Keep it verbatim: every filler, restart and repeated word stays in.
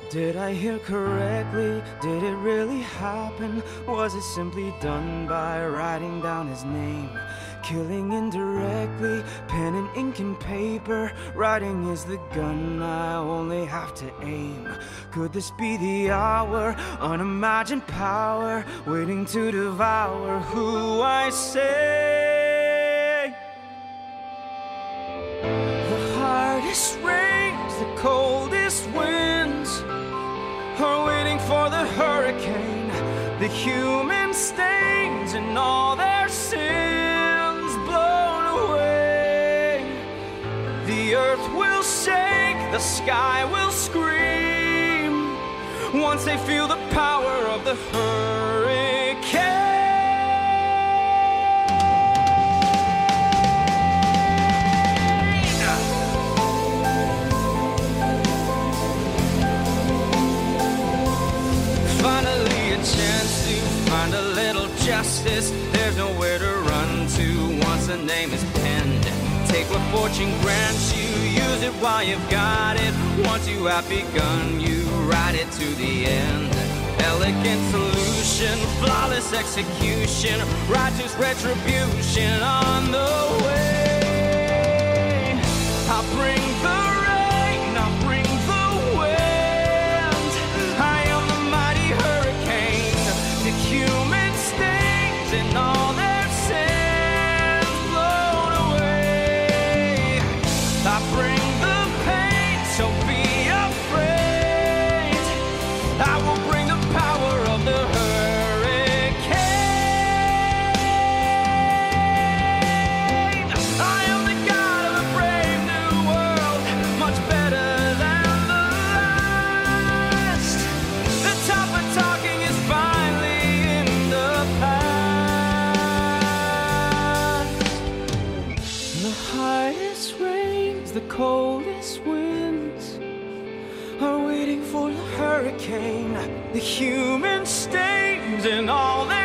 Did I hear correctly? Did it really happen? Was it simply done by writing down his name? Killing indirectly, pen and ink and paper. Writing is the gun, I only have to aim. Could this be the hour? Unimagined power, waiting to devour who I say. The hardest rains, the coldest winds are waiting for the hurricane. The human stains and all their sins blown away. The earth will shake, the sky will scream once they feel the power of the hurricane. Finally a chance to find a little justice. There's nowhere to run to once the name is penned. Take what fortune grants you, use it while you've got it. Once you have begun, you ride it to the end. Elegant solution, flawless execution, righteous retribution on the way. I'll bring the rain, I'll bring the wind. I am the mighty hurricane. The human stings and all their sins blown away. I bring the pain, so be afraid. I will bring the power of the hurricane. I am the god of a brave new world, much better than the last. The top of talking is finally in the past. The highest rains, the coldest winds are waiting for the hurricane. The human stains and all their